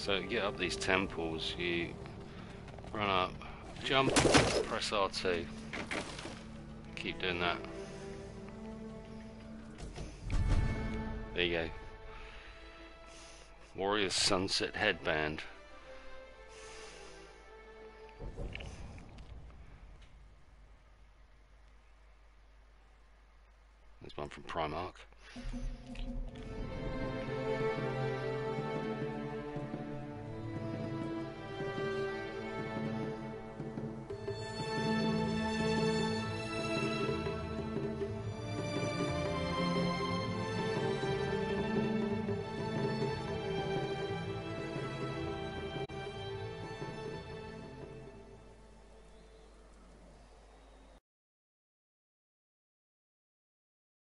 So to get up these temples, you run up, jump, press R2. Keep doing that. There you go. Warrior's Sunset Headband. There's one from Primark.